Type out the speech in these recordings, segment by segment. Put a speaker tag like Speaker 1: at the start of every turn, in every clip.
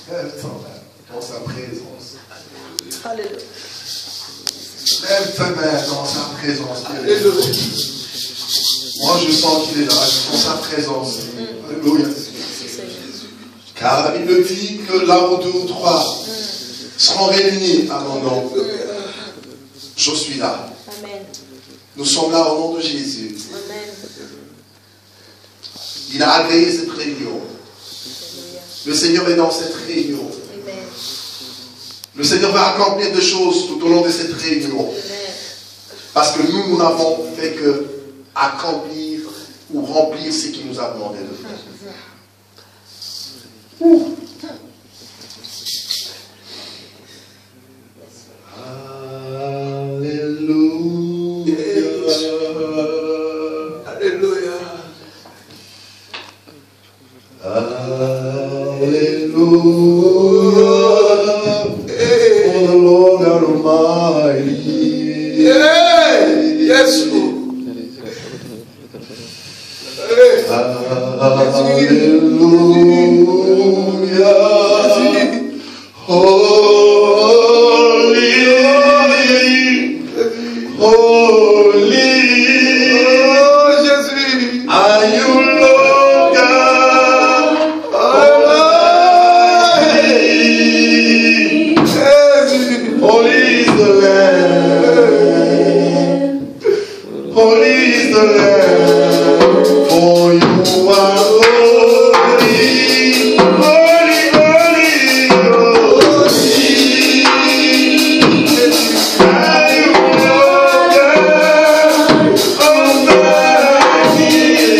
Speaker 1: dans sa présence.
Speaker 2: Alléluia.
Speaker 1: Lève ta main dans sa présence. Moi, je sens qu'il est là, dans sa présence. Alléluia. Car il me dit que là où 2 ou 3 seront réunis à mon nom, je suis là.
Speaker 2: Amen.
Speaker 1: Nous sommes là au nom de Jésus.
Speaker 2: Amen.
Speaker 1: Il a agréé cette réunion. Le Seigneur est dans cette réunion.
Speaker 2: Amen.
Speaker 1: Le Seigneur va accomplir des choses tout au long de cette réunion.
Speaker 2: Amen.
Speaker 1: Parce que nous n'avons fait que accomplir ou remplir ce qu'il nous a demandé de faire. Alléluia. Alléluia. Alléluia. For the Lord God Almighty. Yes, Lord. Hallelujah. Holy, holy. Oh, Jésus. Are you Lord God Almighty? Holy is the Lamb. Holy is the Lamb. For you are holy, holy, holy, holy. Are you Lord God Almighty?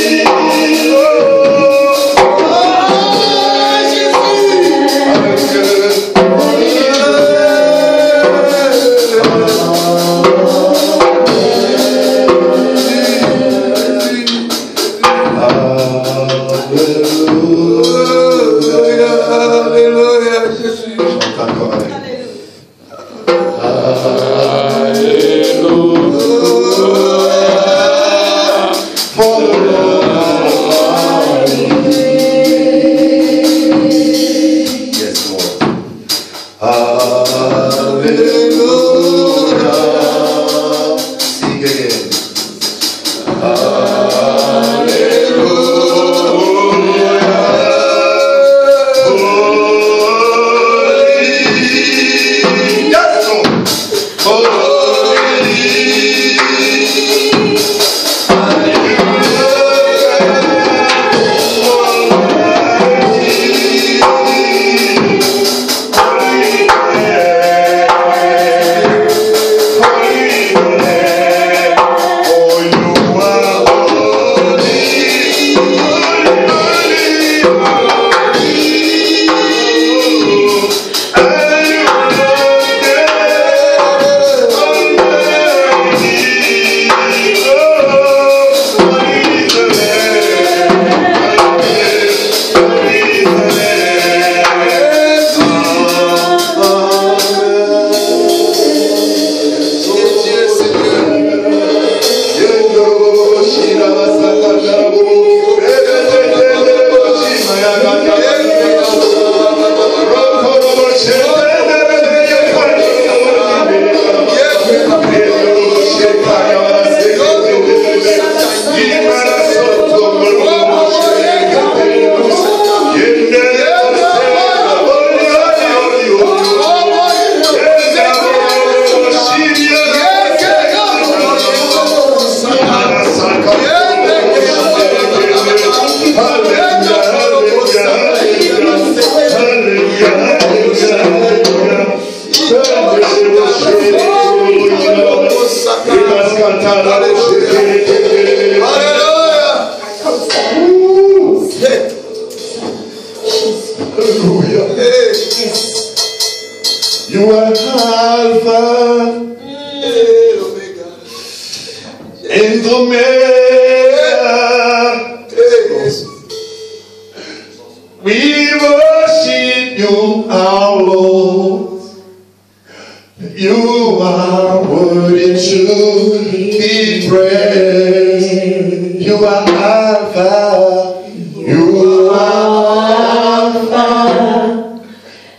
Speaker 1: You are Alpha and Omega. We worship you, our Lord. You are worthy to be praised. You are Alpha. You are Alpha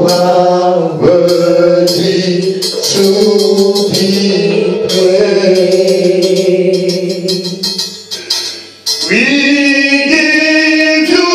Speaker 1: are worthy to be praised. We give you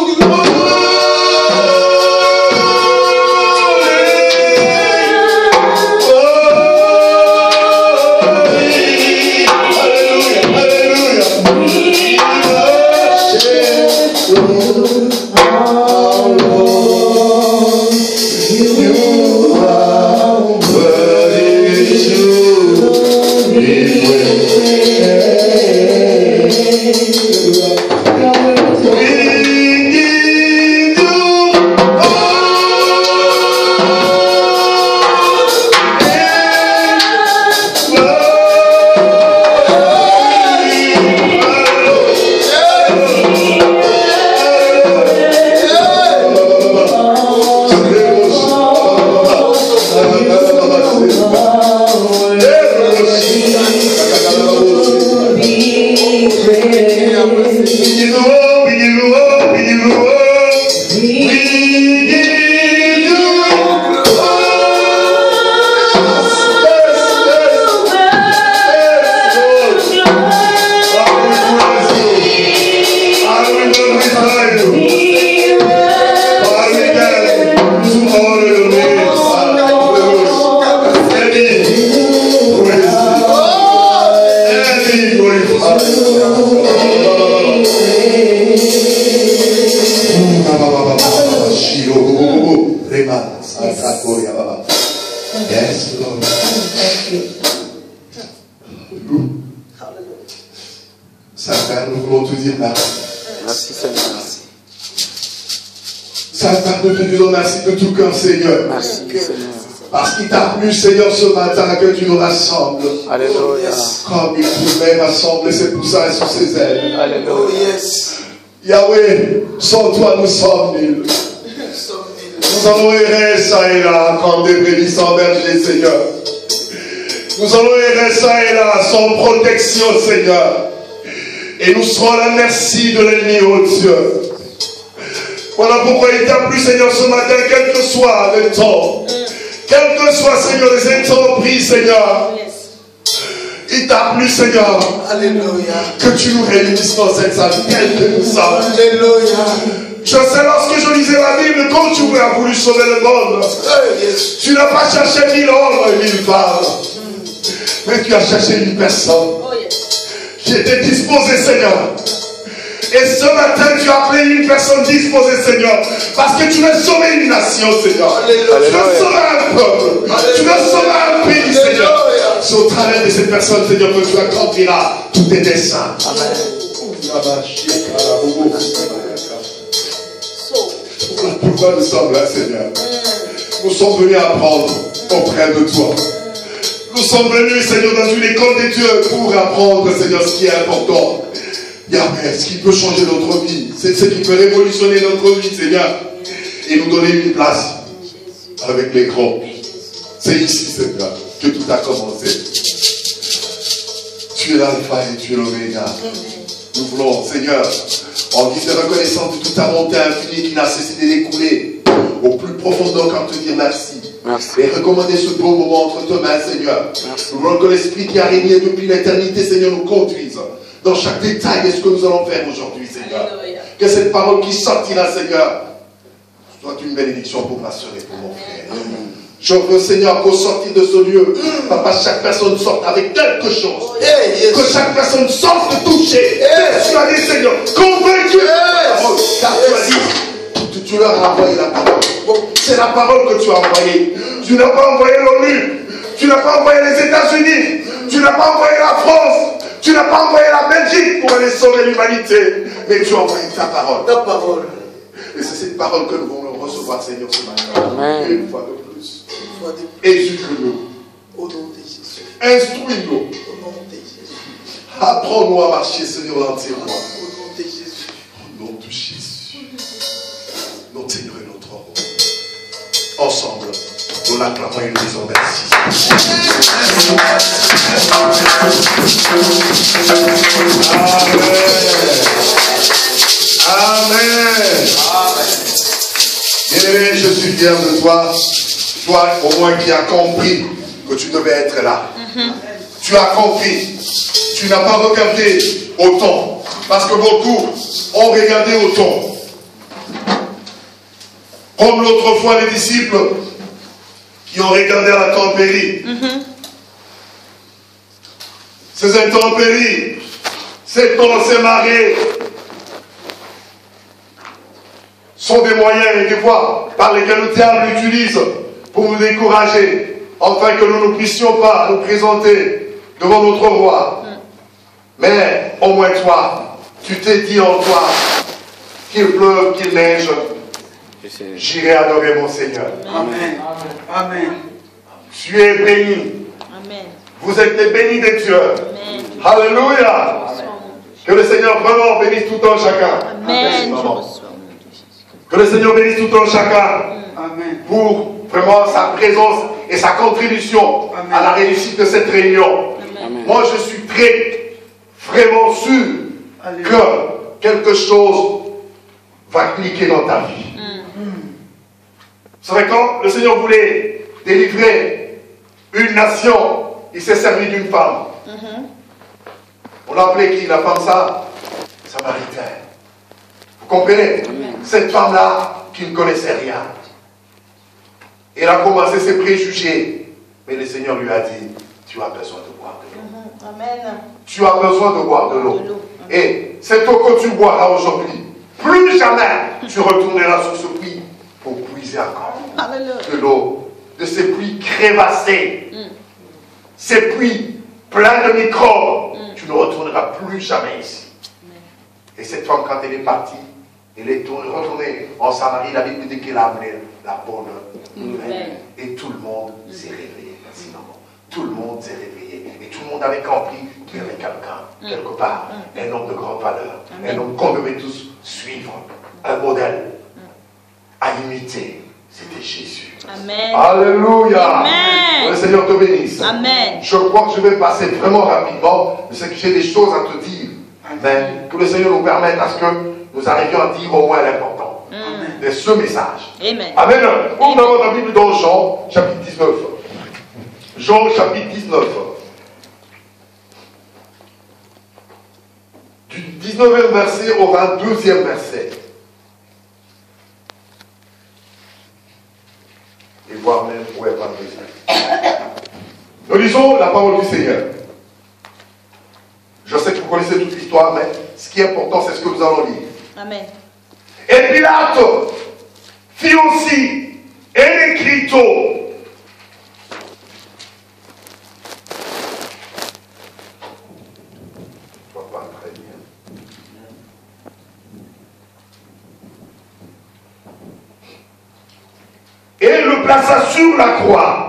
Speaker 1: Yes, Lord. Saint-Père, nous voulons te dire merci.
Speaker 2: Merci Seigneur.
Speaker 1: Saint-Père, nous te disons merci de tout cœur, Seigneur.
Speaker 2: Merci Seigneur.
Speaker 1: Parce qu'il t'a plu, Seigneur, ce matin que tu nous rassembles.
Speaker 2: Alléluia.
Speaker 1: Comme il pouvait rassembler ses poussins sur ses ailes.
Speaker 2: Alléluia.
Speaker 1: Yahweh, sans toi nous sommes nuls. Nous allons errer ça et là, comme des brebis sans berger, Seigneur. Nous allons errer ça et là, sans protection, Seigneur. Et nous serons à la merci de l'ennemi, oh Dieu. Voilà pourquoi il t'a plu, Seigneur, ce matin, quel que soit le temps. Quel que soit, Seigneur, les intempéries, Seigneur. Il t'a plu, Seigneur.
Speaker 2: Alléluia.
Speaker 1: Que tu nous réunisses dans cette salle, telle que nous sommes.
Speaker 2: Alléluia.
Speaker 1: Je sais, lorsque je lisais la Bible, quand tu as voulu sauver le monde, tu n'as pas cherché 1000 hommes et 1000 femmes, mais tu as cherché une personne qui était disposée, Seigneur. Et ce matin, tu as appelé une personne disposée, Seigneur, parce que tu veux sauver une nation, Seigneur. Tu veux sauver un peuple. Tu veux sauver un pays, Seigneur. C'est au travers de cette personne, Seigneur, que tu accompliras tous tes desseins. Amen. Pourquoi nous sommes là, Seigneur? Nous sommes venus apprendre auprès de toi. Nous sommes venus, Seigneur, dans une école de Dieu pour apprendre, Seigneur, ce qui est important. Yahweh, ce qui peut changer notre vie, c'est ce qui peut révolutionner notre vie, Seigneur, et nous donner une place avec les grands. C'est ici, Seigneur, que tout a commencé. Tu es l'alpha et tu es l'oméga. Nous voulons, Seigneur, en guise de reconnaissance de toute ta bonté infinie qui n'a cessé de découler au plus profondeur, comme te dire merci.
Speaker 2: Merci.
Speaker 1: Et recommander ce beau moment entre tes mains, Seigneur.
Speaker 2: Merci.
Speaker 1: Nous voulons que l'Esprit qui a régné depuis l'éternité, Seigneur, nous conduise dans chaque détail de ce que nous allons faire aujourd'hui, Seigneur. Que cette parole qui sortira, Seigneur, soit une bénédiction pour ma soeur et pour mon frère. Je veux, Seigneur, qu'au sortir de ce lieu, Papa, chaque personne sorte avec quelque chose. Que chaque personne sorte touchée. Tu as dit, Seigneur, convaincu. Car tu as dit, tu leur as envoyé la parole. C'est la parole que tu as envoyée. Tu n'as pas envoyé l'ONU. Tu n'as pas envoyé les États-Unis. Tu n'as pas envoyé la France. Tu n'as pas envoyé la Belgique pour aller sauver l'humanité. Mais tu as envoyé ta parole. Ta parole. Et c'est cette parole que nous voulons recevoir, Seigneur, ce matin.
Speaker 2: Amen.
Speaker 1: Une fois de plus. Éduque-nous.
Speaker 3: Au nom de Jésus.
Speaker 1: Instruis-nous.
Speaker 3: Au nom de Jésus.
Speaker 1: Apprends-nous à marcher, Seigneur, dans tes voies.
Speaker 3: Au nom de Jésus.
Speaker 1: Au nom de Jésus. Notre Seigneur et notre roi. Ensemble, nous l'acclamons et nous disons merci. Amen. Amen. Amen. Bien-aimé, je suis fier de toi. Toi, au moins, qui as compris que tu devais être là. Tu as compris. Tu n'as pas regardé au temps. Parce que beaucoup ont regardé au temps. Comme l'autre fois les disciples qui ont regardé à la tempérie. Ces intempéries, ces temps, ces marées sont des moyens, des fois, par lesquels le diable utilise pour nous décourager, afin que nous ne puissions pas nous présenter devant notre roi. Mais au moins toi, tu t'es dit en toi, qu'il pleuve, qu'il neige, j'irai adorer mon Seigneur.
Speaker 3: Amen. Amen.
Speaker 1: Tu es béni.
Speaker 4: Amen.
Speaker 1: Vous êtes les bénis de Dieu.
Speaker 4: Amen.
Speaker 1: Alléluia. Que le Seigneur vraiment bénisse tout un chacun.
Speaker 4: Amen. Je reçois.
Speaker 1: Que le Seigneur bénisse tout un chacun.
Speaker 3: Amen.
Speaker 1: Pour vraiment sa présence et sa contribution
Speaker 3: Amen.
Speaker 1: à la réussite de cette réunion.
Speaker 4: Amen.
Speaker 1: Moi, je suis très, vraiment sûr
Speaker 3: Alléluia.
Speaker 1: que quelque chose va cliquer dans ta vie. C'est vrai, quand le Seigneur voulait délivrer une nation, il s'est servi d'une femme. On l'a appelé qui? La femme ça? Samaritaine. Vous comprenez? Cette femme-là qui ne connaissait rien. Elle a commencé ses préjugés. Mais le Seigneur lui a dit, tu as besoin de boire de l'eau.
Speaker 4: Amen.
Speaker 1: Tu as besoin de boire de l'eau. Et cette eau que tu boiras aujourd'hui, plus jamais tu retourneras sur ce puits pour puiser encore de l'eau. De ces puits crévassés. Ces puits pleins de microbes. Tu ne retourneras plus jamais ici. Et cette femme, quand elle est partie, elle est retournée en Samarie. La Bible dit qu'elle a amené la bonne nouvelle. Et tout le monde s'est réveillé. Merci, maman. Tout le monde s'est réveillé. Et tout le monde avait compris qu'il y avait quelqu'un, quelque part, un homme de grande valeur, un homme qu'on devait tous suivre, un modèle à imiter. C'était Jésus.
Speaker 4: Amen.
Speaker 1: Alléluia.
Speaker 4: Amen.
Speaker 1: Que le Seigneur te bénisse.
Speaker 4: Amen.
Speaker 1: Je crois que je vais passer vraiment rapidement. Je sais que j'ai des choses à te dire. Mais que le Seigneur nous permette à ce que nous arrivions à dire au moins l'important de ce message.
Speaker 4: Amen.
Speaker 1: Amen. On a la Bible dans Jean, chapitre 19. Jean, chapitre 19. Du 19e verset au 22e verset. Et voir même où est 22e. Nous lisons la parole du Seigneur. Je sais que vous connaissez toute l'histoire, mais ce qui est important, c'est ce que nous allons lire.
Speaker 4: Amen.
Speaker 1: Et Pilate fit aussi un écriteau. Je vois pas très bien. Et le plaça sur la croix.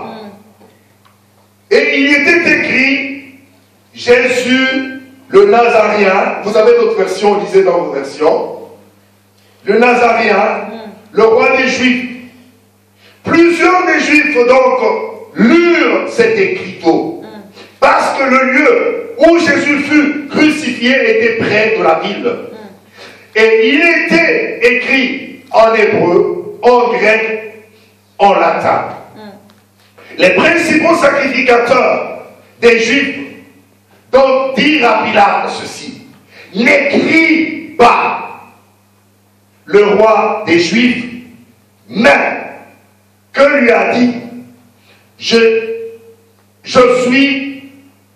Speaker 1: Et il y était écrit Jésus le Nazaréen. Vous avez d'autres versions, lisez dans vos versions. Le Nazaréen, le roi des Juifs. Plusieurs des Juifs donc lurent cet écriteau. Parce que le lieu où Jésus fut crucifié était près de la ville. Et il était écrit en hébreu, en grec, en latin. Les principaux sacrificateurs des Juifs donc dirent à Pilate ceci: n'écris pas le roi des Juifs, mais que lui a dit, je suis.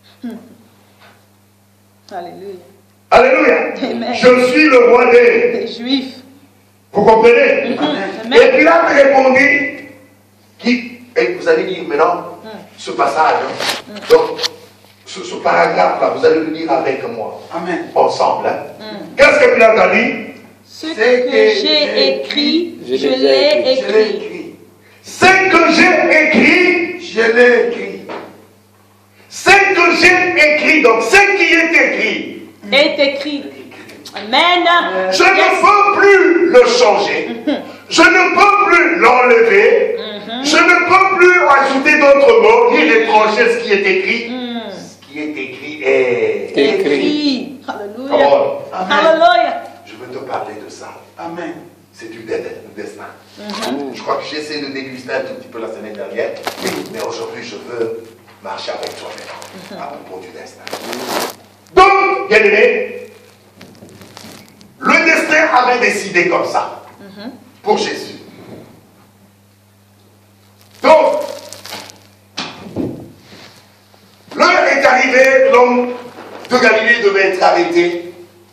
Speaker 4: Alléluia.
Speaker 1: Alléluia.
Speaker 4: Amen.
Speaker 1: Je suis le roi des.
Speaker 4: Les Juifs.
Speaker 1: Vous comprenez?
Speaker 4: Amen.
Speaker 1: Et Pilate répondit, et vous allez lire maintenant ce passage, donc ce paragraphe-là, vous allez le lire avec moi,
Speaker 3: Amen.
Speaker 1: ensemble. Qu'est-ce que Pilate a dit?
Speaker 4: Ce que j'ai écrit, je l'ai
Speaker 3: Je l'ai
Speaker 4: écrit.
Speaker 3: écrit.
Speaker 1: Ce que j'ai écrit,
Speaker 3: Je l'ai écrit.
Speaker 1: ce que j'ai écrit, donc ce qui est écrit,
Speaker 4: Est écrit. Amen.
Speaker 1: je ne peux plus le changer, je ne peux plus l'enlever, je ne peux plus ajouter d'autres mots, ni l'étranger ce qui est écrit. Ce qui est écrit est
Speaker 4: Écrit. Alléluia.
Speaker 1: Come on.
Speaker 3: Amen.
Speaker 4: Alléluia.
Speaker 1: Je veux te parler de ça.
Speaker 3: Amen.
Speaker 1: c'est du destin. Je crois que j'ai essayé de déguster un tout petit peu la semaine dernière. Oui, mais aujourd'hui, je veux marcher avec toi-même à propos du destin. Donc, bien aimé, le destin avait décidé comme ça pour Jésus. Donc, l'heure est arrivée, l'homme de Galilée devait être arrêté,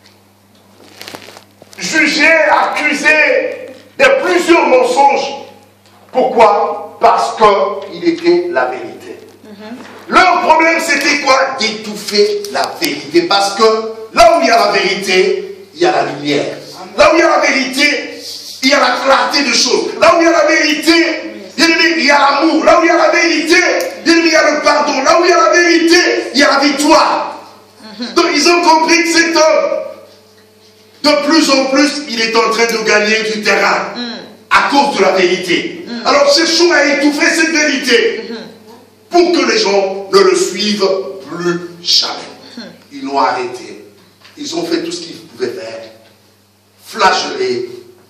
Speaker 1: jugé, accusé de plusieurs mensonges. Pourquoi? Parce qu'il était la vérité. Leur problème, c'était quoi? D'étouffer la vérité. Parce que là où il y a la vérité, il y a la lumière. Là où il y a la vérité, il y a la clarté de choses. Là où il y a la vérité, il y a l'amour. Là où il y a la vérité, il y a le pardon. Là où il y a la vérité, il y a la victoire. Donc ils ont compris que cet homme, de plus en plus, il est en train de gagner du terrain à cause de la vérité. Alors cherchons à étouffer cette vérité pour que les gens ne le suivent plus jamais. Ils l'ont arrêté. Ils ont fait tout ce qu'ils pouvaient faire. Flagellé,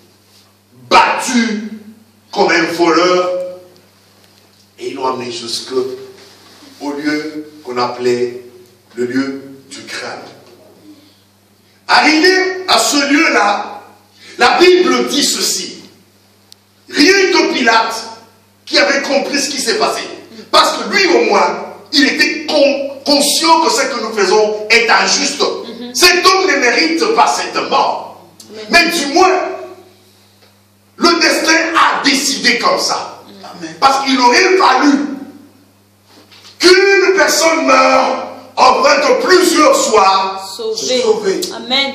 Speaker 1: battu comme un voleur. Et ils l'ont amené jusqu'au lieu qu'on appelait le lieu du crâne. Arrivé à ce lieu-là, la Bible dit ceci. Rien que Pilate qui avait compris ce qui s'est passé. Parce que lui au moins, il était conscient que ce que nous faisons est injuste. Cet homme ne mérite pas cette mort. Mais du moins, le destin a décidé comme ça. Parce qu'il aurait fallu qu'une personne meure afin que plusieurs soient sauvés.
Speaker 4: Amen.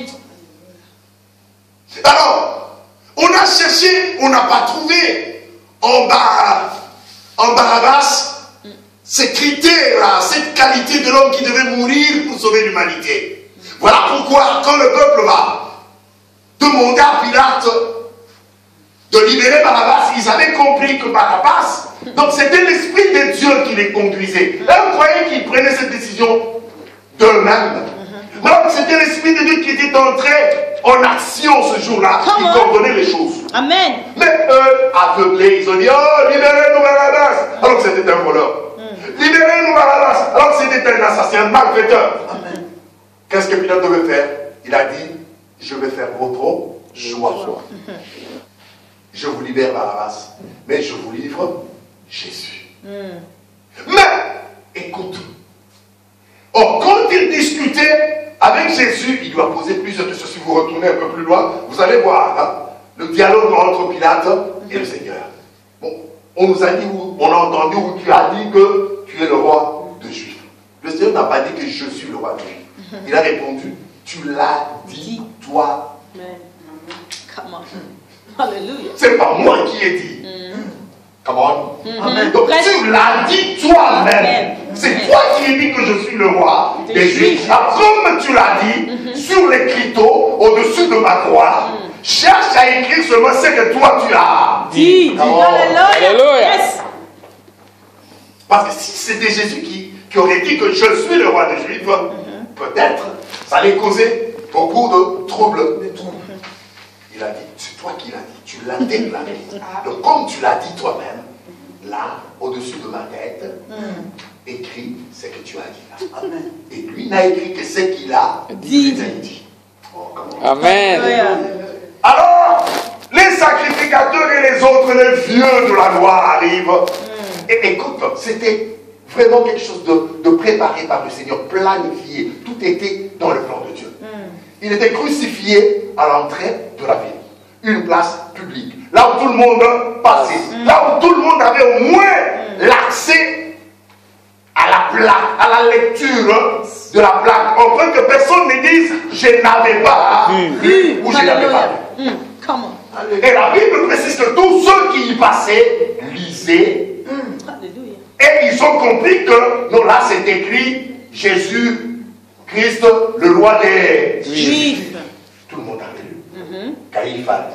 Speaker 1: Alors, on a cherché, on n'a pas trouvé en Barabbas ces critères-là, cette qualité de l'homme qui devait mourir pour sauver l'humanité. Voilà pourquoi, quand le peuple va demander à Pilate de libérer Barabbas, ils avaient compris que Barabbas, donc c'était l'Esprit de Dieu qui les conduisait. Là, vous croyez qu'ils prenaient cette décision d'eux-mêmes. Donc c'était l'Esprit de Dieu qui était entré en action ce jour-là, qui coordonnait les choses.
Speaker 4: Amen.
Speaker 1: Mais eux, aveuglés, ils ont dit, oh, libérez-nous Barabbas, alors que c'était un voleur. Libérez-nous Barabbas, alors que c'était un assassin, un malfaiteur. Qu'est-ce que Pilate devait faire? Il a dit, je vais faire votre choix. Je vous libère Barabbas, mais je vous livre Jésus. Mais, écoute, quand il discutait avec Jésus, il lui a posé plusieurs questions. Si vous retournez un peu plus loin, vous allez voir le dialogue entre Pilate et le Seigneur. Bon, on nous a dit, on a entendu où tu as dit que tu es le roi de Juifs. Le Seigneur n'a pas dit que je suis le roi de Juifs. Il a répondu, tu l'as dit toi-même.
Speaker 4: Come on. Alléluia.
Speaker 1: C'est pas moi qui ai dit. Come on. Donc tu l'as dit toi-même. C'est toi qui as dit que je suis le roi des Juifs. Comme tu l'as dit, sur l'écriteau, au-dessus de ma croix, cherche à écrire seulement ce que toi tu as
Speaker 4: dit. Alléluia.
Speaker 1: Parce que si c'était Jésus qui aurait dit que je suis le roi des Juifs, peut-être ça allait causer beaucoup de troubles. Il a dit, c'est toi qui l'as dit, tu l'as déclaré. Donc comme tu l'as dit toi-même, là, au-dessus de ma tête, écris ce que tu as dit là. Et lui n'a écrit que ce qu'il a dit.
Speaker 2: Amen.
Speaker 1: Alors, les sacrificateurs et les autres, les vieux de la loi arrivent. Et écoute, c'était vraiment quelque chose de préparé par le Seigneur, planifié. Tout était dans le plan de Dieu. Il était crucifié à l'entrée de la ville. Une place publique. Là où tout le monde passait. Là où tout le monde avait au moins l'accès à la plaque, à la lecture de la plaque. Afin que personne ne dise je n'avais pas lu ou je n'avais pas lu. Et la Bible précise que tous ceux qui y passaient lisaient. Et ils ont compris que, non, là c'est écrit Jésus Christ, le roi des Juifs. Tout le monde avait lu. Caïphas.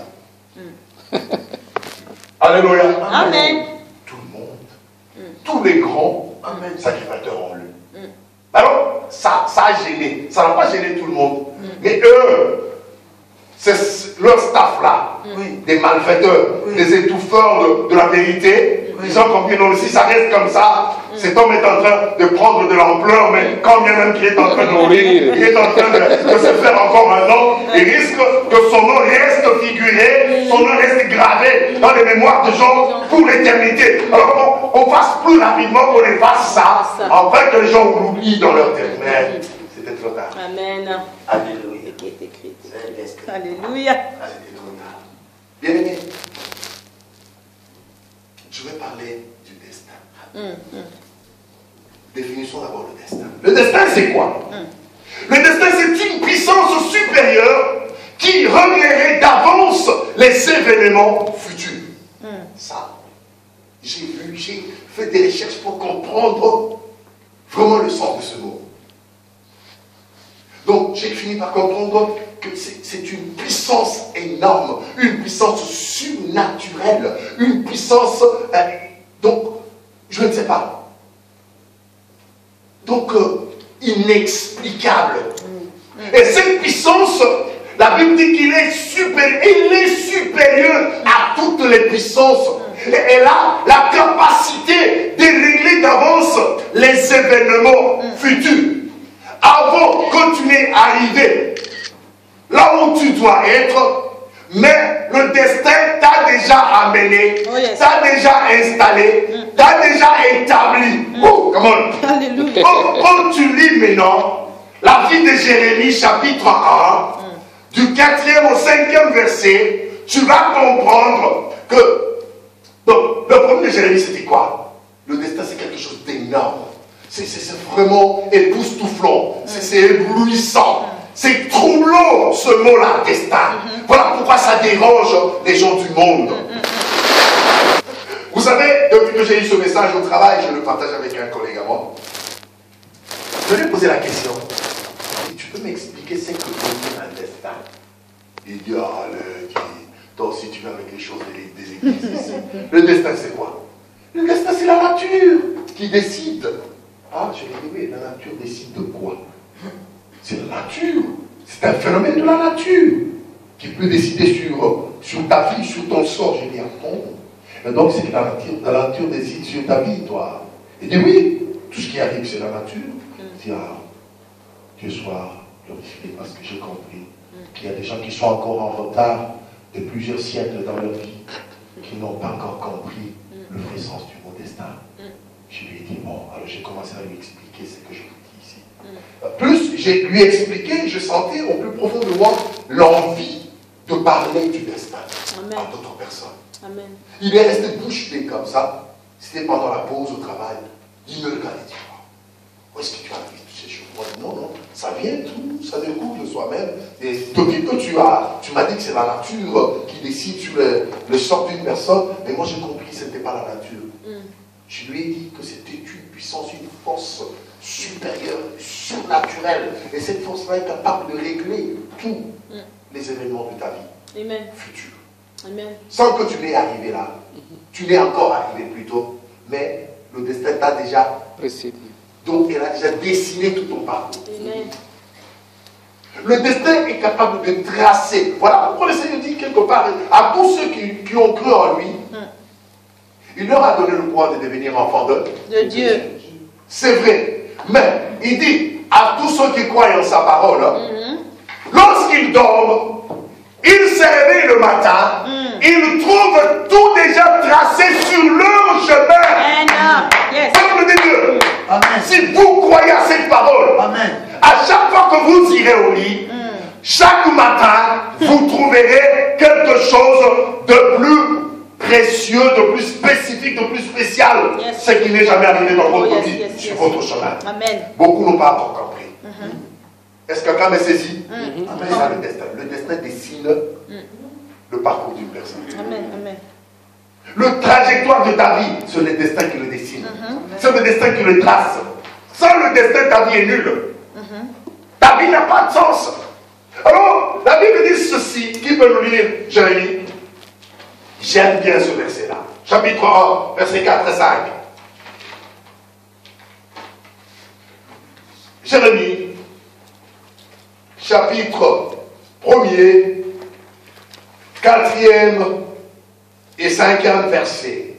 Speaker 1: Alléluia.
Speaker 4: Amen.
Speaker 1: Tout le monde. Tous les grands sacrificateurs ont lu. Alors, ça a gêné. Ça n'a pas gêné tout le monde. Mais eux, c'est leur staff là. des malfaiteurs, des étouffeurs de la vérité. Ils ont compris, non, si ça reste comme ça, cet homme est en train de prendre de l'ampleur, mais quand bien même qu'il est en train de mourir, il est en train de se faire encore un nom, il risque que son nom reste figuré, son nom reste gravé dans les mémoires de gens pour l'éternité. Alors on fasse plus rapidement qu'on efface ça, afin que les gens l'oublient dans leur tête. Mais c'était trop tard.
Speaker 4: Amen.
Speaker 1: Alléluia.
Speaker 4: Alléluia.
Speaker 1: Bien aimé, je vais parler du destin. Définissons d'abord le destin. Le destin, c'est quoi? Le destin, c'est une puissance supérieure qui reverrait d'avance les événements futurs. Ça, j'ai fait des recherches pour comprendre vraiment le sens de ce mot. Donc, j'ai fini par comprendre que c'est une puissance énorme, une puissance surnaturelle, une puissance, donc, je ne sais pas. Donc, inexplicable. Et cette puissance, la Bible dit qu'il est supérieur à toutes les puissances. Et elle a la capacité de régler d'avance les événements futurs. Avant que tu n'aies arrivé là où tu dois être, mais le destin t'a déjà amené, t'a déjà installé, t'a déjà établi. Oh, come on.
Speaker 4: Alléluia.
Speaker 1: Quand tu lis maintenant la vie de Jérémie, chapitre 1, du 4e au 5e verset, tu vas comprendre que donc, le problème de Jérémie, c'était quoi? Le destin, c'est quelque chose d'énorme. C'est vraiment époustouflant. C'est éblouissant. C'est troublant, ce mot-là, destin. Voilà pourquoi ça dérange les gens du monde. Vous savez, depuis que j'ai eu ce message au travail, je le partage avec un collègue à moi. Je lui ai posé la question. Tu peux m'expliquer ce que veut dire un destin? Il dit, allez, toi aussi tu viens avec les choses des églises ici. Le destin, c'est quoi? Le destin, c'est la nature qui décide. Ah, je lui ai dit, oui, la nature décide de quoi? C'est la nature. C'est un phénomène de la nature qui peut décider sur ta vie, sur ton sort. J'ai dit, ah bon? Et donc, c'est que la nature décide sur ta vie, toi. Il dit, oui, tout ce qui arrive, c'est la nature. Je dis, ah, Dieu soit glorifié parce que j'ai compris qu'il y a des gens qui sont encore en retard de plusieurs siècles dans leur vie, qui n'ont pas encore compris le vrai sens du mot destin. Je lui ai dit, bon, alors j'ai commencé à lui expliquer ce que je vous dis ici. Plus je lui ai expliqué, je sentais au plus profond de moi l'envie de parler du destin à d'autres personnes. Amen. Il est resté bouche bée comme ça. C'était pendant la pause au travail. Il me regardait et dit, où est-ce que tu as vu toutes ces choses? Moi, non, non, ça vient tout, ça découle de soi-même. Et depuis que tu m'as dit que c'est la nature qui décide sur le sort d'une personne, mais moi j'ai compris que ce n'était pas la nature. Je lui ai dit que c'était une puissance, une force supérieure, surnaturelle. Et cette force-là est capable de régler tous les événements de ta vie future. Amen. Sans que tu n'aies arrivé là. Tu n'es encore arrivé plus tôt, mais le destin t'a déjà précédé. Donc, elle a déjà dessiné tout ton parcours. Amen. Le destin est capable de tracer. Voilà pourquoi le Seigneur dit quelque part à tous ceux qui ont cru en lui, il leur a donné le pouvoir de devenir enfants de Dieu. C'est vrai. Mais il dit à tous ceux qui croient en sa parole, lorsqu'ils dorment, ils se réveillent le matin, ils trouvent tout déjà tracé sur leur chemin. Peuple de Dieu, si vous croyez à cette parole, à chaque fois que vous irez au lit, chaque matin, vous trouverez quelque chose de plus précieux, de plus spécifique, de plus spécial, ce qui n'est jamais arrivé dans votre vie, sur votre chemin. Beaucoup n'ont pas encore compris. Est-ce que quelqu'un me saisit? C'est ça le destin. Le destin dessine le parcours d'une personne. Le trajectoire de ta vie, c'est le destin qui le dessine. C'est le destin qui le trace. Sans le destin, ta vie est nulle. Ta vie n'a pas de sens. Alors, la Bible dit ceci. Qui peut nous lire, Jérémie? J'aime bien ce verset-là. Chapitre 1, versets 4 et 5. Jérémie, chapitre 1er, 4e et 5e verset.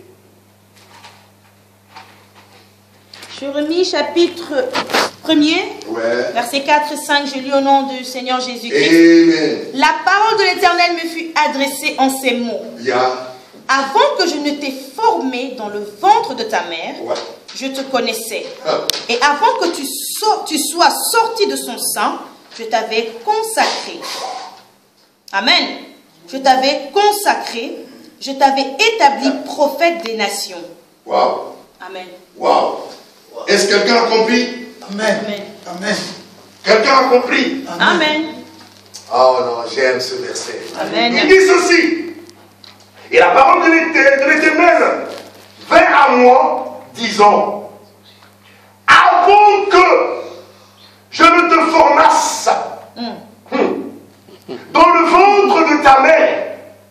Speaker 4: Jérémie chapitre 1er,
Speaker 1: Ouais.
Speaker 4: verset 4 et 5, je lis au nom du Seigneur Jésus-Christ.
Speaker 1: Amen.
Speaker 4: La parole de l'Éternel me fut adressée en ces mots.
Speaker 1: Yeah.
Speaker 4: Avant que je ne t'ai formé dans le ventre de ta mère,
Speaker 1: Ouais.
Speaker 4: je te connaissais.
Speaker 1: Ah.
Speaker 4: Et avant que tu sois sorti de son sein, je t'avais consacré. Amen. Je t'avais consacré, je t'avais établi prophète des nations.
Speaker 1: Wow.
Speaker 4: Amen.
Speaker 1: Wow. Est-ce que quelqu'un a compris?
Speaker 3: Amen.
Speaker 4: Amen.
Speaker 3: Amen.
Speaker 1: Quelqu'un a compris?
Speaker 4: Amen.
Speaker 1: Oh non, j'aime ce verset.
Speaker 4: Amen.
Speaker 1: Il dit ceci. Et la parole de l'Éternel vint à moi, disant, avant que je ne te formasse dans le ventre de ta mère,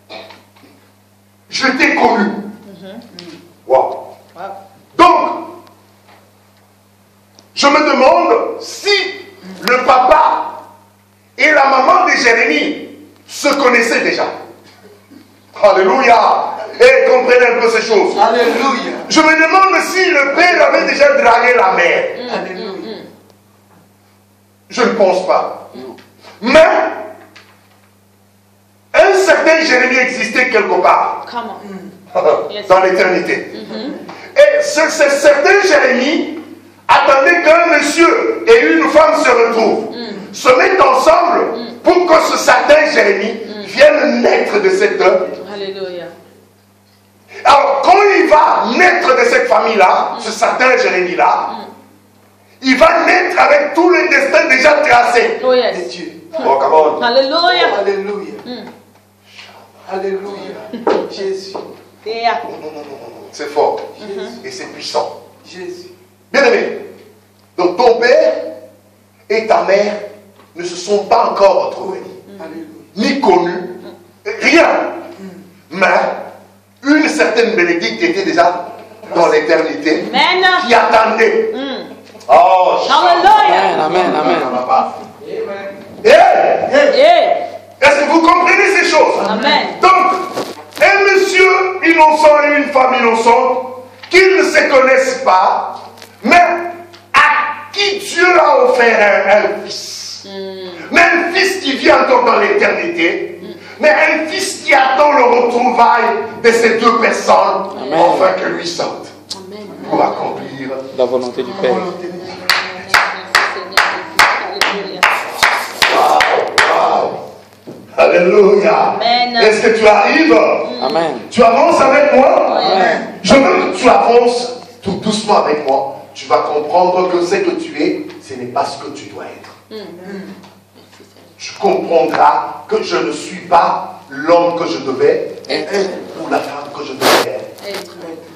Speaker 1: je t'ai connu. Wow. Donc, je me demande si le papa et la maman de Jérémie se connaissaient déjà. Alléluia. Et comprenez un peu ces choses.
Speaker 3: Alléluia.
Speaker 1: Je me demande si le père avait déjà dragué la mère.
Speaker 3: Alléluia.
Speaker 1: Je ne pense pas. Mais, un certain Jérémie existait quelque part.
Speaker 4: Come on. Yes.
Speaker 1: Dans l'éternité. Et ce certain Jérémie attendait qu'un monsieur et une femme se retrouvent, se mettent ensemble pour que ce certain Jérémie vienne naître de cette
Speaker 4: Alléluia.
Speaker 1: Alors, quand il va naître de cette famille-là, ce certain Jérémie-là, il va naître avec tous les destins déjà tracés.
Speaker 4: Oh
Speaker 3: De
Speaker 4: yes.
Speaker 3: Dieu.
Speaker 1: Oh, come on.
Speaker 4: Alléluia.
Speaker 3: Alléluia. Alléluia. Jésus.
Speaker 4: Yeah.
Speaker 1: Non. C'est fort. Et c'est puissant.
Speaker 3: Jésus.
Speaker 1: Bien aimé. Donc, ton père et ta mère ne se sont pas encore retrouvés,
Speaker 3: Alléluia.
Speaker 1: ni connus, rien. Mais une certaine bénédiction était déjà dans l'éternité
Speaker 4: Amen.
Speaker 1: qui attendait. Oh,
Speaker 4: Alléluia.
Speaker 2: Amen, amen.
Speaker 4: Yeah.
Speaker 1: Est-ce que vous comprenez ces choses?
Speaker 4: Amen.
Speaker 1: Donc, un monsieur innocent et une femme innocente qui ne se connaissent pas, mais à qui Dieu a offert un fils. Mais un fils qui vit encore dans l'éternité, mais un fils qui attend le retrouvail de ces deux personnes, afin que lui sorte pour accomplir
Speaker 2: La volonté du Père.
Speaker 1: Alléluia.
Speaker 4: Amen.
Speaker 1: Est-ce que tu arrives?
Speaker 2: Amen.
Speaker 1: Tu avances avec moi?
Speaker 4: Amen.
Speaker 1: Je veux que tu avances tout doucement avec moi. Tu vas comprendre que ce que tu es, ce n'est pas ce que tu dois être. Tu comprendras que je ne suis pas l'homme que je devais être ou la femme que je devais être.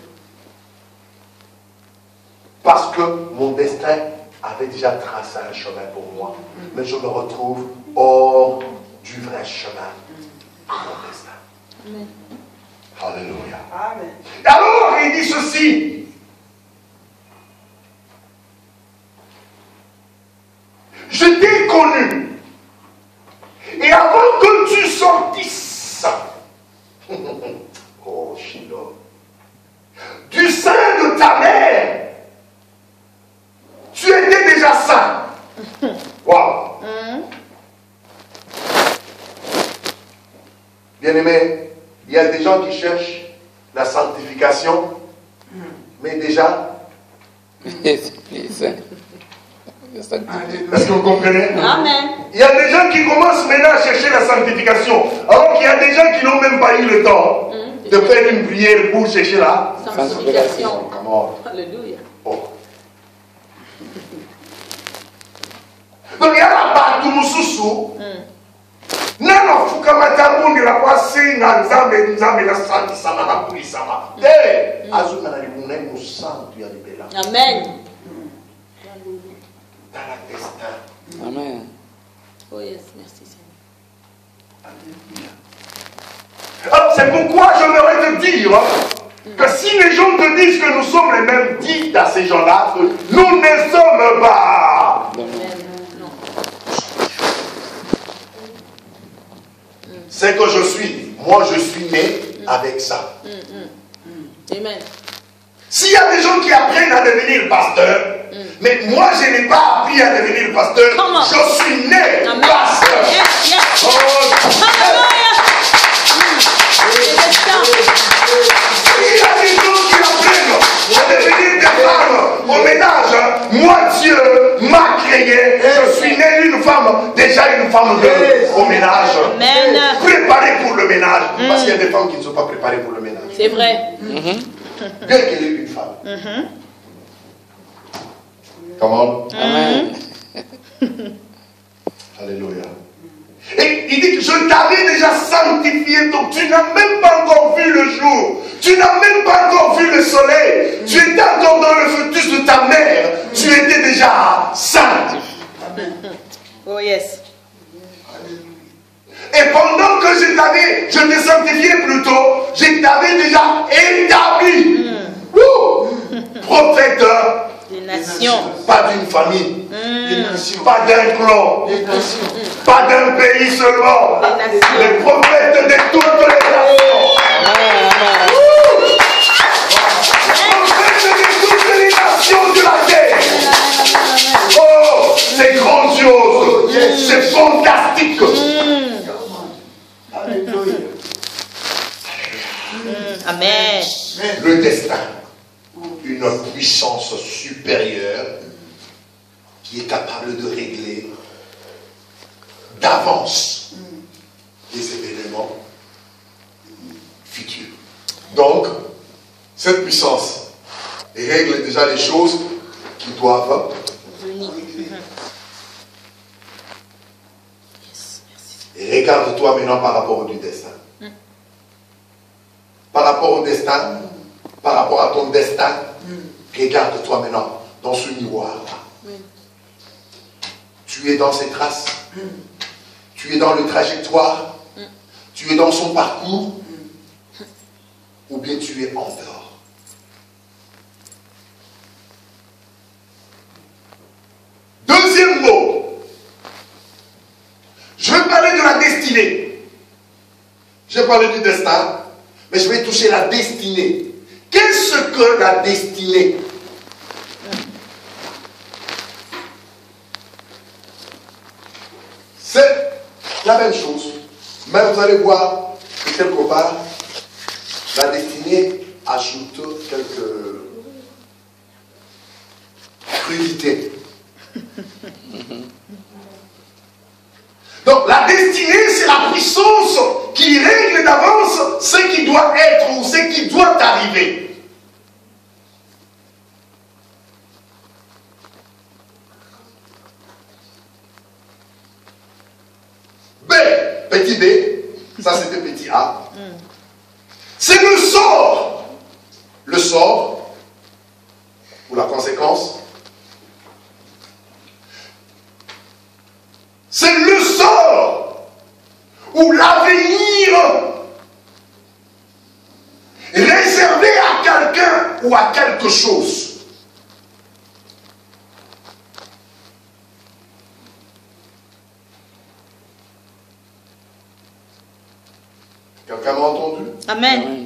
Speaker 1: Parce que mon destin avait déjà tracé un chemin pour moi. Mais je me retrouve hors du vrai chemin de mon destin. Alléluia.
Speaker 3: Amen.
Speaker 1: Alors, il dit ceci. Je t'ai connu. Et avant que tu sortisses, oh Shiloh, du sein de ta mère, tu étais déjà saint. Wow. Bien-aimé, il y a des gens qui cherchent la sanctification, mais déjà,
Speaker 2: Yes, please. Yes, thank you.
Speaker 1: est-ce que vous comprenez?
Speaker 4: Amen.
Speaker 1: Il y a des gens qui commencent maintenant à chercher la sanctification, alors qu'il y a des gens qui n'ont même pas eu le temps de faire une prière pour chercher la
Speaker 4: Sanctification.
Speaker 1: Come on.
Speaker 4: Alléluia.
Speaker 1: Oh. Donc il y a la barre de Moussousou. Nana fukamata mundi la kwa singa nzambe la santi sama na puli sama. Azuna na libune musantu ya libela.
Speaker 4: Amen.
Speaker 1: Dans la destin.
Speaker 2: Amen.
Speaker 4: Oh yes, merci Seigneur.
Speaker 1: Alors c'est pourquoi j'aimerais te dire que si les gens te disent que nous sommes les mêmes, dites à ces gens-là que nous ne sommes pas. C'est que je suis. Moi avec ça.
Speaker 5: Amen.
Speaker 1: S'il y a des gens qui apprennent à devenir pasteur, mais moi je n'ai pas appris à devenir pasteur, je suis né pasteur.
Speaker 5: Yes, yes.
Speaker 1: Oh, il y a des gens qui apprennent à devenir des femmes au ménage. Moi, Dieu m'a créé. Je suis né une femme, déjà une femme au ménage.
Speaker 4: Amen.
Speaker 1: Préparée pour le ménage. Parce qu'il y a des femmes qui ne sont pas préparées pour le ménage.
Speaker 5: C'est vrai.
Speaker 1: Bien qu'elle est une femme. Comment?
Speaker 2: Amen.
Speaker 1: Alléluia. Et il dit que je t'avais déjà sanctifié, donc tu n'as même pas encore vu le jour. Tu n'as même pas encore vu le soleil. Tu étais encore dans le fœtus de ta mère. Tu étais déjà saint.
Speaker 4: Oh yes.
Speaker 1: Et pendant que je t'ai sanctifié plutôt, je t'avais déjà établi. Prophète.
Speaker 4: Des nations.
Speaker 1: Pas d'une famille. Pas d'un clan. Pas d'un pays seulement. Les prophètes de toutes les nations. Prophètes de toutes les nations de la terre. Oh, c'est grandiose. C'est fantastique.
Speaker 4: Amen.
Speaker 1: Le destin. Une puissance supérieure qui est capable de régler d'avance les événements futurs. Donc, cette puissance règle déjà les choses qui doivent venir. Et regarde-toi maintenant par rapport au destin. Par rapport au destin, par rapport à ton destin, regarde-toi maintenant dans ce miroir-là. Tu es dans ses traces. Tu es dans le trajectoire. Tu es dans son parcours. Ou bien tu es en dehors. Deuxième mot. Je vais parler de la destinée. J'ai parlé du destin, mais je vais toucher la destinée. Qu'est-ce que la destinée? C'est la même chose. Mais vous allez voir que quelque part, la destinée ajoute quelques crudités. Donc la destinée, c'est la puissance qui règle d'avance ce qui doit être ou ce qui doit arriver. B, petit B, ça c'était petit A. C'est le sort. Le sort, ou la conséquence. C'est le sort ou l'avenir réservé à quelqu'un ou à quelque chose. Quelqu'un m'a entendu?
Speaker 4: Amen.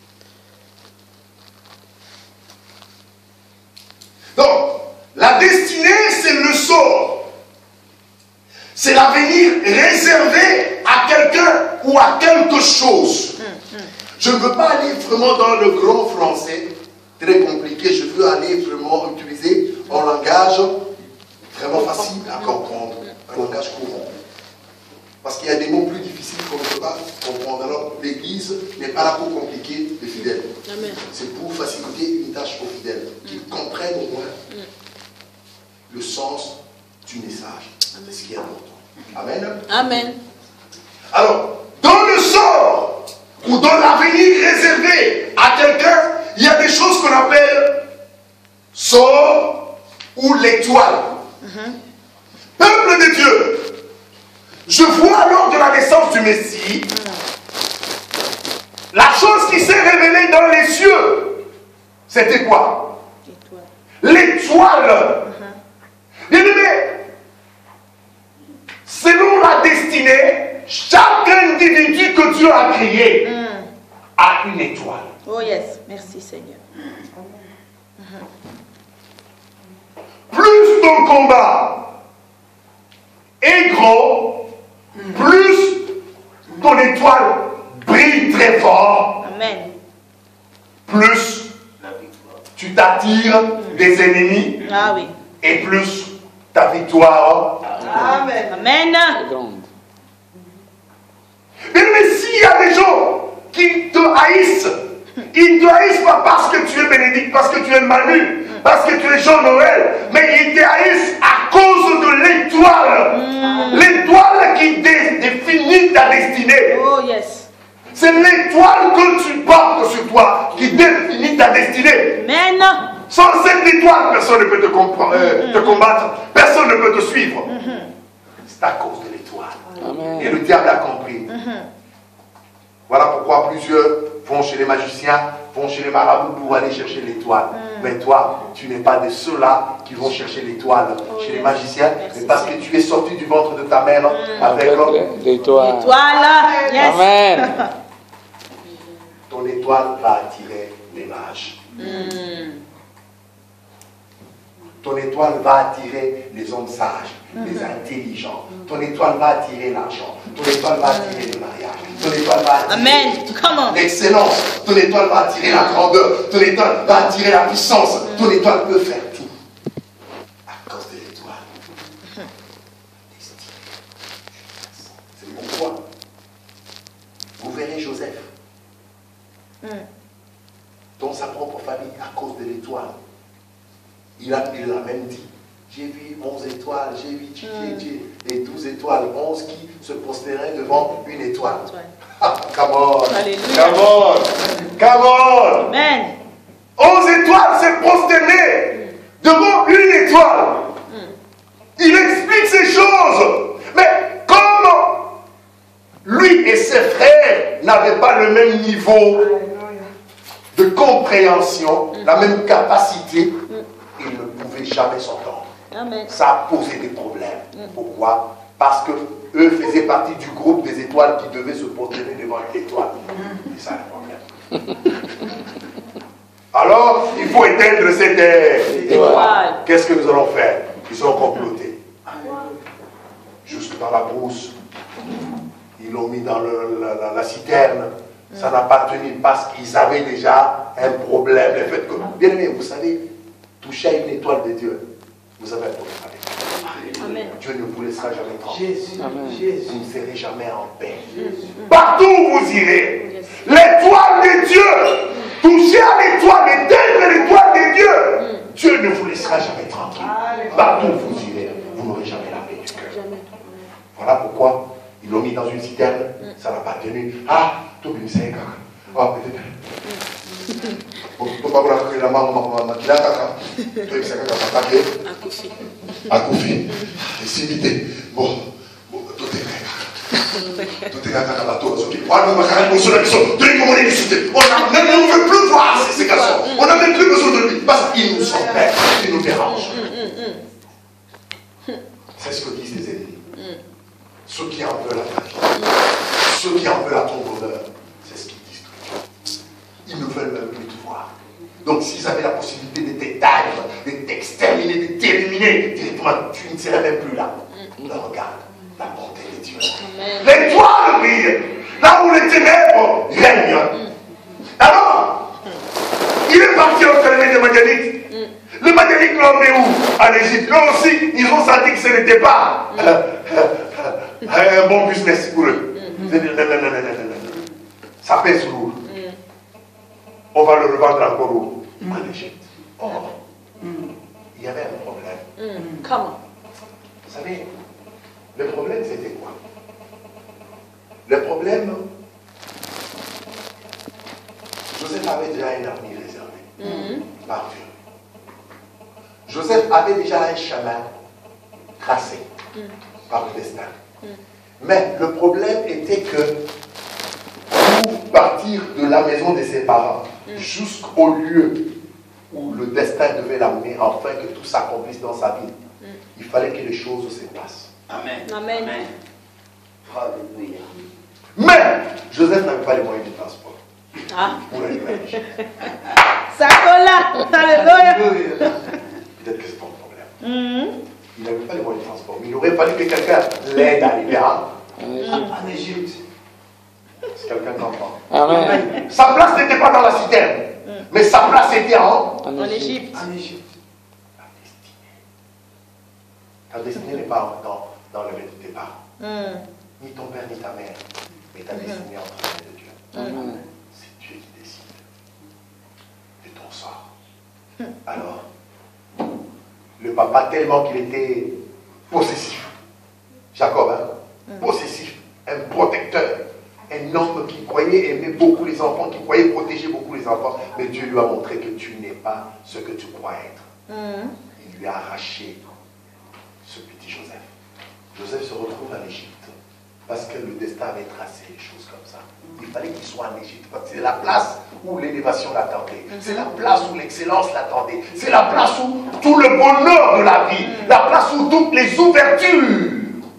Speaker 1: Donc, la destinée, c'est le sort. C'est l'avenir réservé à quelqu'un ou à quelque chose. Je ne veux pas aller vraiment dans le grand français, très compliqué. Je veux aller vraiment utiliser un langage vraiment facile à comprendre, un langage courant. Parce qu'il y a des mots plus difficiles qu'on ne peut pas comprendre. Alors, l'Église n'est pas là pour compliquer les fidèles. C'est pour faciliter une tâche aux fidèles, qu'ils comprennent au moins le sens du message. C'est ce qui est important. Amen.
Speaker 5: Amen.
Speaker 1: Alors, dans le sort ou dans l'avenir réservé à quelqu'un, il y a des choses qu'on appelle sort ou l'étoile. Peuple de Dieu, je vois lors de la naissance du Messie, la chose qui s'est révélée dans les cieux, c'était quoi? L'étoile. Bien aimé, selon la destinée, chaque individu que Dieu a créé
Speaker 6: a une étoile.
Speaker 5: Oh yes. Merci Seigneur.
Speaker 6: Plus ton combat est grand, plus ton étoile brille très fort,
Speaker 5: Amen.
Speaker 6: plus tu t'attires des ennemis
Speaker 5: Ah oui.
Speaker 6: et plus ta victoire.
Speaker 3: Amen.
Speaker 5: Amen.
Speaker 2: C'est grande.
Speaker 6: Mais s'il y a des gens qui te haïssent, ils ne te haïssent pas parce que tu es bénédicte, parce que tu es Manu, parce que tu es Jean-Noël, mais ils te haïssent à cause de l'étoile. L'étoile qui définit ta destinée.
Speaker 5: Oh yes.
Speaker 6: C'est l'étoile que tu portes sur toi qui définit ta destinée.
Speaker 5: Amen.
Speaker 6: Sans cette étoile, personne ne peut te combattre, personne ne peut te suivre. C'est à cause de l'étoile.
Speaker 2: Amen.
Speaker 6: Et le diable a compris. Voilà pourquoi plusieurs vont chez les magiciens, vont chez les marabouts pour aller chercher l'étoile. Mais toi, tu n'es pas de ceux-là qui vont chercher l'étoile chez les magiciens, mais parce que tu es sorti du ventre de ta mère avec
Speaker 2: L'étoile.
Speaker 5: L'étoile. Yes.
Speaker 2: Amen.
Speaker 6: ton étoile va attirer les mages. Ton étoile va attirer les hommes sages, les intelligents. Ton étoile va attirer l'argent. Ton étoile va attirer le mariage. Ton étoile va attirer
Speaker 5: Amen. Come on.
Speaker 6: l'excellence. Ton étoile va attirer la grandeur. Ton étoile va attirer la puissance. Ton étoile peut faire tout. À cause de l'étoile. C'est pourquoi vous verrez Joseph dans sa propre famille à cause de l'étoile. Il a même dit, j'ai vu 11 étoiles, j'ai vu et 12 étoiles, 11 qui se prosternaient devant une étoile. Come on,
Speaker 5: Alléluia.
Speaker 6: come on, come on.
Speaker 5: Amen.
Speaker 6: 11 étoiles s'est prosterné devant une étoile. Il explique ces choses. Mais comme lui et ses frères n'avaient pas le même niveau de compréhension, la même capacité, ils ne pouvaient jamais s'entendre.
Speaker 5: Amen.
Speaker 6: Ça a posé des problèmes. Pourquoi? Parce que eux faisaient partie du groupe des étoiles qui devaient se prosterner devant une étoile. C'est ça le problème. Alors, il faut éteindre cette étoile. Qu'est-ce que nous allons faire? Ils ont comploté. Jusque dans la brousse. Ils l'ont mis dans la citerne. Ça n'a pas tenu parce qu'ils avaient déjà un problème. Le fait que, bien aimé, vous savez, toucher à une étoile de Dieu, vous avez un problème avec Dieu.
Speaker 5: Amen.
Speaker 6: Dieu ne vous laissera jamais tranquille.
Speaker 3: Jésus.
Speaker 2: Amen.
Speaker 3: Jésus.
Speaker 6: Vous ne serez jamais en paix. Partout où vous irez, l'étoile de Dieu, toucher à l'étoile, éteindre l'étoile de Dieu, Dieu ne vous laissera jamais tranquille. Partout où vous irez, vous n'aurez jamais la paix du cœur. Voilà pourquoi ils l'ont mis dans une citerne, ça n'a pas tenu. Ah, tout le monde sait quand. Oh, peut-être. Pour pas voir que la maman m'a dit là, tout ça quand on a Akoufi. Et s'imiter. Bon, tout est vrai. Tout est là dans la tour. On ne veut plus voir ces garçons. On n'a même plus besoin de lui. Parce qu'ils nous embêtent, ils nous dérangent. C'est ce que disent les ennemis. Ceux qui en veulent à ta vie, ceux qui en veulent à ton bonheur, c'est ce qu'ils disent toujours. Ils ne veulent même plus te voir. Donc s'ils avaient la possibilité de t'éteindre, de t'exterminer, de t'éliminer, directement, tu ne serais même plus là. Alors regarde la bonté de Dieu. L'étoile brille, là où les ténèbres règnent. Alors, il est parti entraîner les Madianites. Les Madianites l'ont emmené où? En Égypte. Là aussi, ils ont senti que ce n'était pas un bon business pour eux. Non. Ça pèse lourd. On va le revendre encore où? En Égypte. Or, il y avait un problème.
Speaker 5: Comment?
Speaker 6: Vous savez, le problème c'était quoi? Le problème, Joseph avait déjà une armée réservée par Dieu. Joseph avait déjà un chemin tracé par le destin. Mais le problème était que pour partir de la maison de ses parents jusqu'au lieu où le destin devait l'amener, afin que tout s'accomplisse dans sa vie, il fallait que les choses se passent.
Speaker 3: Amen.
Speaker 5: Amen.
Speaker 3: Alléluia.
Speaker 6: Mais Joseph n'avait pas les moyens de transport. pour aller en Égypte.
Speaker 5: Sacola. Alléluia.
Speaker 6: Peut-être que c'est ton problème. Il n'avait pas les moyens de transport, mais il aurait fallu que quelqu'un l'aide à arriver en Égypte. C'est quelqu'un comprend.
Speaker 2: Amen.
Speaker 6: Sa place n'était pas dans la citerne, mais sa place était en
Speaker 5: Égypte.
Speaker 6: En Égypte. Ta destinée n'est pas dans le rêve de tes parents. Ni ton père, ni ta mère. Mais ta destinée est entre les mains de Dieu. C'est Dieu qui décide de ton sort. Alors, le papa, tellement qu'il était possessif, Jacob, possessif, un protecteur, un homme qui croyait aimer beaucoup les enfants, qui croyait protéger beaucoup les enfants, mais Dieu lui a montré que tu n'es pas ce que tu crois être. Il lui a arraché ce petit Joseph. Joseph se retrouve en Égypte parce que le destin avait tracé les choses comme ça. Il fallait qu'il soit en Égypte parce que c'est la place où l'élévation l'attendait. C'est la place où l'excellence l'attendait. C'est la place où tout le bonheur de la vie, la place où toutes les ouvertures,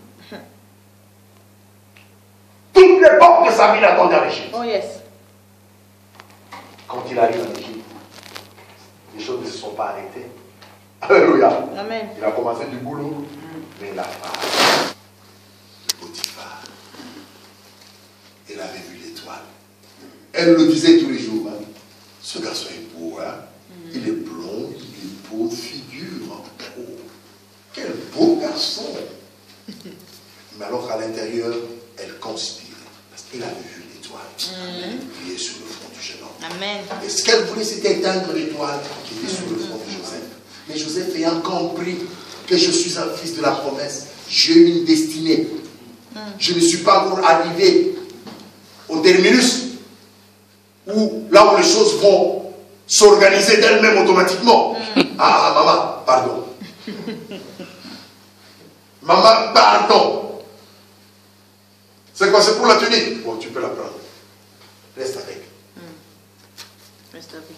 Speaker 6: toutes les portes de sa vie l'attendaient en Égypte.
Speaker 5: Oh yes.
Speaker 6: Quand il arrive en Égypte, les choses ne se sont pas arrêtées. Alléluia.
Speaker 5: Amen.
Speaker 6: Il a commencé du boulot, mais la femme,
Speaker 1: Le Potiphar, elle avait vu l'étoile. Elle le disait tous les jours. Ce garçon est beau, il est blond, il est beau, figure. Oh, quel beau garçon. Mais alors qu'à l'intérieur, elle conspirait. Parce qu'elle avait vu l'étoile qui est sur le front du jeune homme.
Speaker 4: Amen.
Speaker 1: Et ce qu'elle voulait, c'était éteindre l'étoile qui était sur le front de Joseph. Mais Joseph ayant compris que je suis un fils de la promesse, j'ai une destinée. Je ne suis pas encore arrivé au terminus, là où les choses vont s'organiser d'elles-mêmes automatiquement. Ah, maman, pardon. Maman, pardon. C'est quoi? C'est pour la tunique? Bon, tu peux la prendre. Reste avec.
Speaker 5: Reste avec.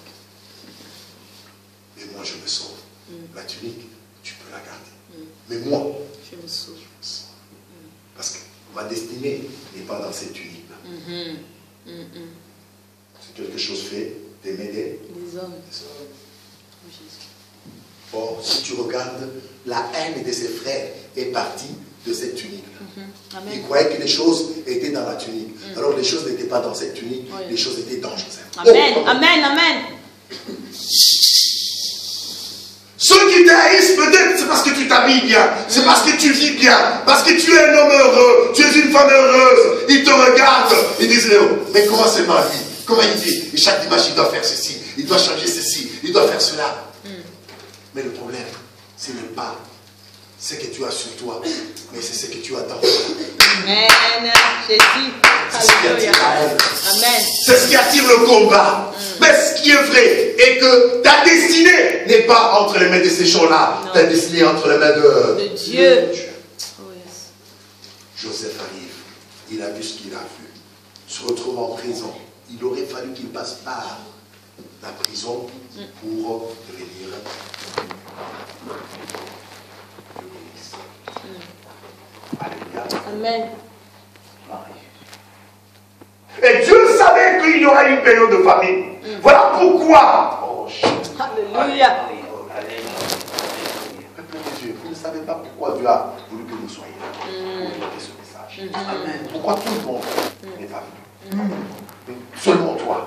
Speaker 1: Et moi, je me sauve. La tunique, tu peux la garder. Mais moi,
Speaker 5: Je me sauve.
Speaker 1: parce que ma destinée n'est pas dans cette tunique-là. C'est quelque chose fait d'aimer
Speaker 5: Les hommes.
Speaker 1: Or, si tu regardes, la haine de ses frères est partie de cette tunique-là.
Speaker 5: Amen.
Speaker 1: Ils croyaient que les choses étaient dans la tunique. Alors, les choses n'étaient pas dans cette tunique, les choses étaient dans Joseph.
Speaker 4: Amen.
Speaker 1: Oh,
Speaker 4: Amen. Amen.
Speaker 1: Ceux qui te haïssent, peut-être, c'est parce que tu t'habilles bien, c'est parce que tu vis bien, parce que tu es un homme heureux, tu es une femme heureuse. Ils te regardent, ils disent, oh, mais comment c'est ma vie? Comment il dit? Et chaque dimanche, il doit faire ceci, il doit changer ceci, il doit faire cela. Mais le problème, ce n'est pas ce que tu as sur toi, mais c'est ce que tu as dans toi.
Speaker 4: Amen. Jésus.
Speaker 1: C'est ce qui attire la haine.
Speaker 4: Amen.
Speaker 1: C'est ce qui attire le combat. Mais ce qui est vrai est que ta destinée n'est pas entre les mains de ces gens-là. Ta destinée est entre les mains de
Speaker 4: Dieu.
Speaker 5: Oh yes.
Speaker 1: Joseph arrive. Il a vu ce qu'il a vu. Se retrouve en prison. Il aurait fallu qu'il passe par la prison pour devenir le ministre. Alléluia.
Speaker 5: Amen.
Speaker 6: et Dieu savait qu'il y aura une période de famine. Voilà pourquoi. Oh,
Speaker 5: Alléluia.
Speaker 6: Peuple de Dieu, vous ne savez pas pourquoi Dieu a voulu que vous soyez là pour écouter ce message. Amen. Pourquoi tout le monde n'est pas venu? Mais seulement toi.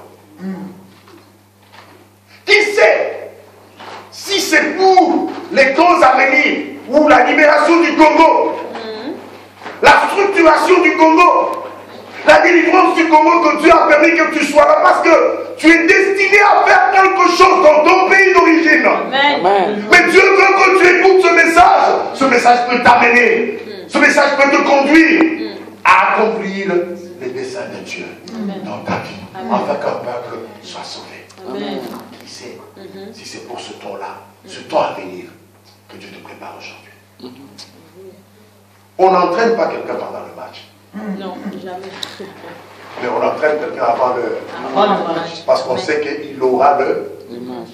Speaker 6: Qui sait si c'est pour les causes à venir ou la libération du Congo, la structuration du Congo, la délivrance du Congo que Dieu a permis que tu sois là parce que tu es destiné à faire quelque chose dans ton pays d'origine.
Speaker 2: Amen.
Speaker 6: Mais Dieu veut que tu écoutes ce message. Ce message peut t'amener. Ce message peut te conduire à accomplir les desseins de Dieu dans ta vie. Afin qu'un peuple soit sauvé.
Speaker 5: Amen.
Speaker 6: Qui sait si c'est pour ce temps-là, ce temps à venir, que Dieu te prépare aujourd'hui. On n'entraîne pas quelqu'un pendant le match.
Speaker 5: Non, jamais.
Speaker 6: Mais on entraîne quelqu'un avant le match. Parce qu'on sait qu'il aura le
Speaker 2: L'image.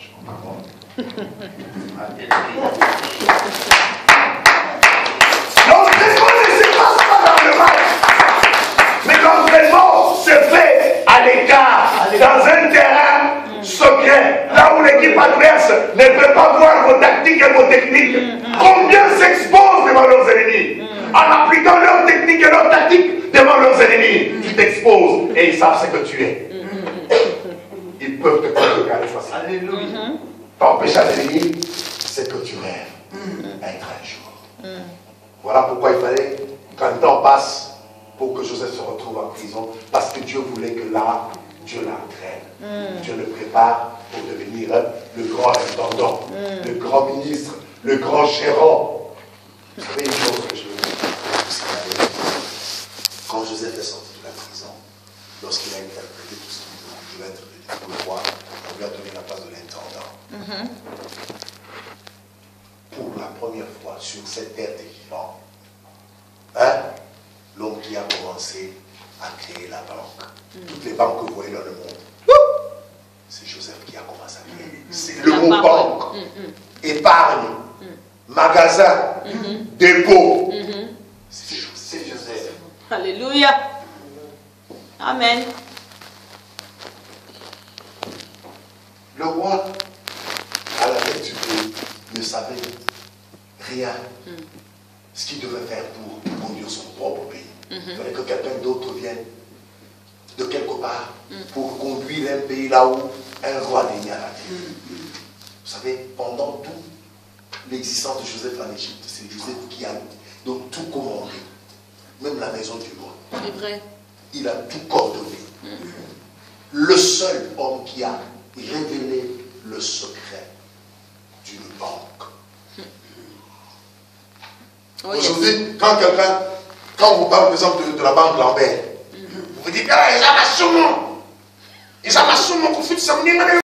Speaker 6: L'entraînement ne se passe pas dans le match. Mais l'entraînement se fait à l'écart. ne peut pas voir vos tactiques et vos techniques. Combien s'exposent devant leurs ennemis en appliquant leurs techniques et leurs tactiques devant leurs ennemis. Tu t'exposes et ils savent ce que tu es. Ils peuvent te contrecarrer facilement.
Speaker 3: Alléluia.
Speaker 6: T'empêcher à l'ennemi, c'est que tu rêves être un jour. Voilà pourquoi il fallait qu'un temps passe pour que Joseph se retrouve en prison. Parce que Dieu voulait que là, Dieu l'entraîne. Dieu le prépare pour devenir le grand intendant, le grand ministre, le grand gérant. Vous savez une chose que je veux dire. Quand Joseph est sorti de la prison, lorsqu'il a interprété tout ce qu'il devait interpréter pour le roi, on lui a donné la place de l'intendant. Pour la première fois sur cette terre des vivants, l'homme qui a commencé à créer la banque. Toutes les banques que vous voyez dans le monde, c'est Joseph qui a commencé à créer. C'est le mot banque, épargne, magasin, dépôt. C'est Joseph.
Speaker 5: Alléluia. Amen.
Speaker 6: Le roi, à la tête du pays, ne savait rien. Ce qu'il devait faire pour conduire son propre pays. Il fallait que quelqu'un d'autre vienne de quelque part pour conduire un pays là où un roi régnait à la tête. Vous savez, pendant toute l'existence de Joseph en Égypte, c'est Joseph qui a donc tout commandé. Même la maison du roi.
Speaker 5: C'est vrai.
Speaker 6: Il a tout coordonné. Le seul homme qui a révélé le secret d'une banque.
Speaker 5: Oh,
Speaker 6: Aujourd'hui, quand vous parlez par exemple de la banque Lambert, vous vous dites, ah, ils ont ma somme,